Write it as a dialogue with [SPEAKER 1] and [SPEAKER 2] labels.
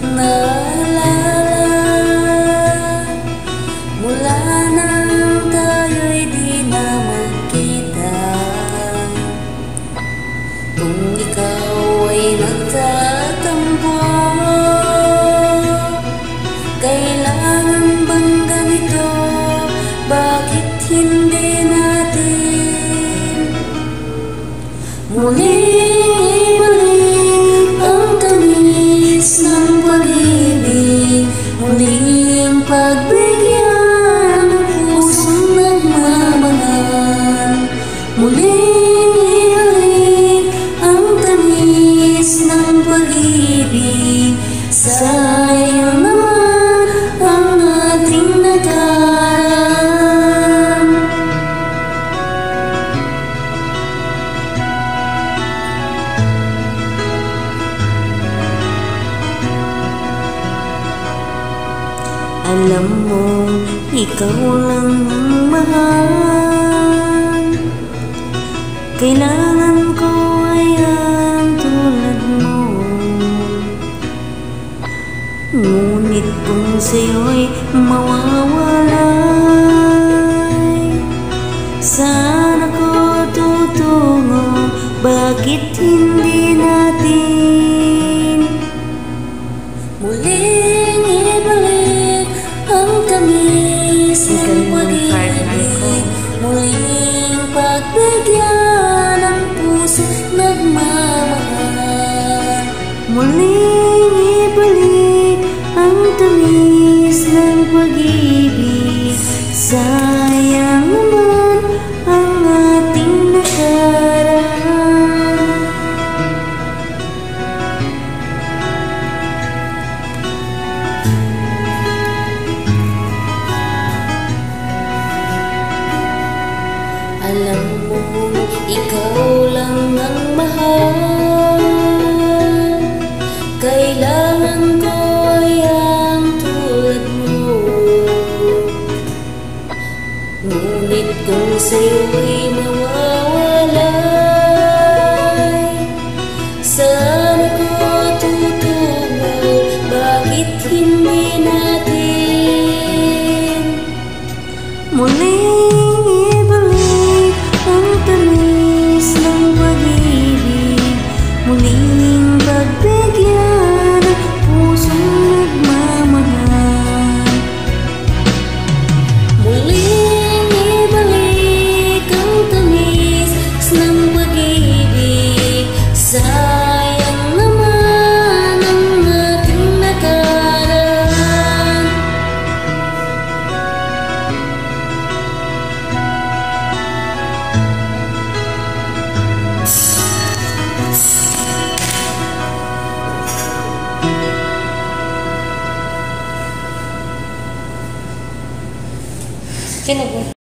[SPEAKER 1] naalala mula nang tayo'y di na magkita. Kung ikaw ay nagtatampo, kailangan bang ganito? Bakit hindi natin muling ibalik ang tamis ng pag-ibig, muling pagbigyan ng pusong nagmamahal, muling ibalik ang tamis ng pag-ibig. Sayang naman ang ating nakaraan. Alam mo, ikaw lang ang mahal. Kailangan ko ay ang tulad mo. Ngunit kung sa'yo'y mawawalay, saan ako tutungo? Bakit hindi natin muling ibalik ang tamis ng pag-ibig, muling pagbigyan ng puso nagmamahal, muling ibalik ang tamis ng pag-ibig. Sayang naman ang ating nakaraan. Alam mo, ikaw lang ang mahal. Kailangan ko ay ang tulad mo. Ngunit kung sa'yo'y mawawalay, saan ako tutungo? Bakit hindi natin muling ibalik ang tamis ng pag-ibig, muling pagbigyan ng pusong nagmamahal, muling ibalik ang tamis ng pag-ibig. Sayang naman ang ating nakaraan. Sino po?